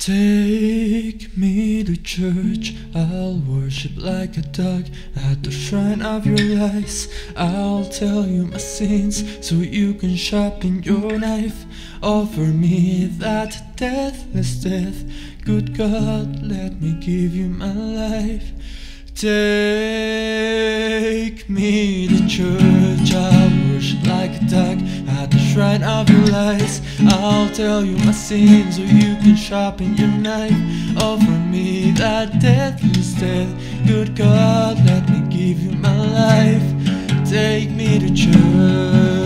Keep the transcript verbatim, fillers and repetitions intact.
Take me to church, I'll worship like a dog at the shrine of your lies. I'll tell you my sins so you can sharpen your knife. Offer me that deathless death. Good God, let me give you my life. Take me to church, I'll worship like a dog at the shrine of your lies. I'll tell you my sins so you can sharpen your knife. Offer me that deathless death. Good God, let me give you my life. Take me to church.